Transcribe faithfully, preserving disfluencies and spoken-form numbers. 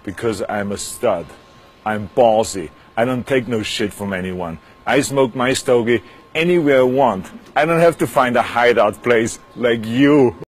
Because I'm a stud. I'm ballsy. I don't take no shit from anyone. I smoke my stogie anywhere I want. I don't have to find a hideout place like you.